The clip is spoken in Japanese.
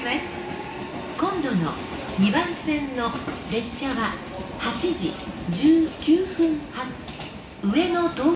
ます。今度の2番線の列車は8時19分発上野東